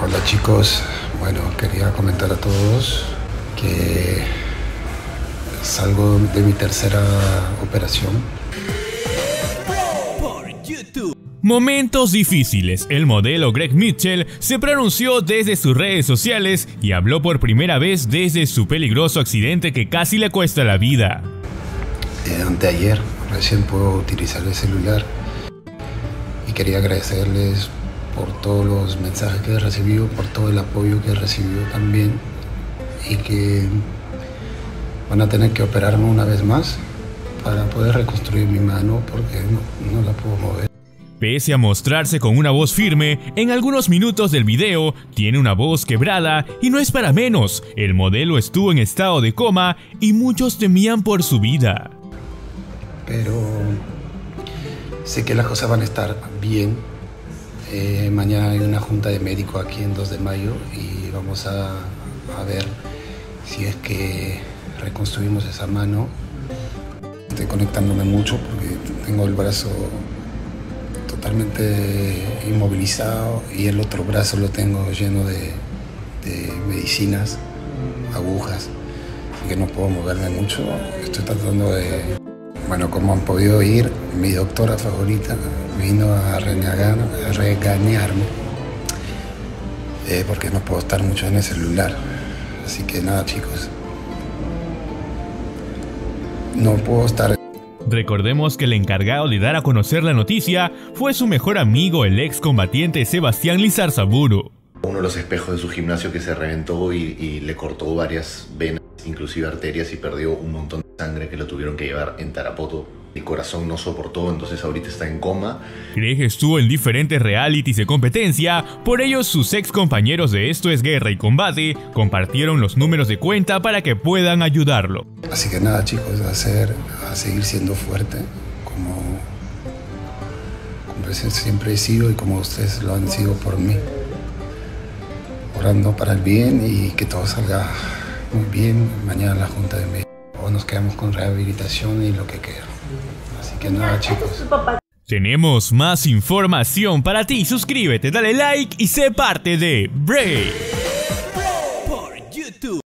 Hola chicos, bueno, quería comentar a todos que salgo de mi tercera operación. Momentos difíciles. El modelo Greg Mitchell se pronunció desde sus redes sociales y habló por primera vez desde su peligroso accidente que casi le cuesta la vida. Anteayer recién puedo utilizar el celular y quería agradecerles por todos los mensajes que he recibido, por todo el apoyo que he recibido también, y que van a tener que operarme una vez más para poder reconstruir mi mano porque no la puedo mover. Pese a mostrarse con una voz firme, en algunos minutos del video tiene una voz quebrada y no es para menos. El modelo estuvo en estado de coma y muchos temían por su vida. Pero sé que las cosas van a estar bien. Mañana hay una junta de médicos aquí en 2 de mayo y vamos a ver si es que reconstruimos esa mano. Estoy conectándome mucho porque tengo el brazo totalmente inmovilizado y el otro brazo lo tengo lleno de medicinas, agujas, así que no puedo moverme mucho. Estoy tratando de... Bueno, como han podido oír, mi doctora favorita vino a regañarme porque no puedo estar mucho en el celular. Así que nada, chicos, no puedo estar. Recordemos que el encargado de dar a conocer la noticia fue su mejor amigo, el excombatiente Sebastián Lizarzaburu. Uno de los espejos de su gimnasio que se reventó y le cortó varias venas, inclusive arterias, y perdió un montón de sangre que lo tuvieron que llevar en Tarapoto. El corazón no soportó, entonces ahorita está en coma. Greg estuvo en diferentes realities de competencia, por ello sus ex compañeros de Esto es Guerra y Combate compartieron los números de cuenta para que puedan ayudarlo. Así que nada, chicos, a seguir siendo fuerte como siempre he sido y como ustedes lo han sido por mí. Orando para el bien y que todo salga muy bien. Mañana la junta de médicos, o nos quedamos con rehabilitación y lo que queda. Así que nada, chicos. Tenemos más información para ti. Suscríbete, dale like y sé parte de Break.